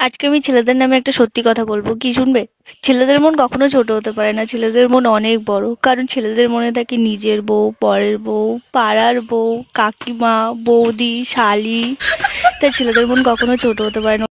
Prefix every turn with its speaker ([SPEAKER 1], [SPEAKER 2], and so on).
[SPEAKER 1] আজকে আমি ছেলেদের নামে একটা সত্যি কথা বলবো, কি শুনবে? ছেলেদের মন কখনো ছোট হতে পারে না, ছেলেদের মন অনেক বড়। কারণ ছেলেদের মনে থাকে নিজের বউ, পরের বউ, পাড়ার বউ, কাকিমা, বৌদি, শালি। তাই ছেলেদের মন কখনো ছোট হতে পারে না।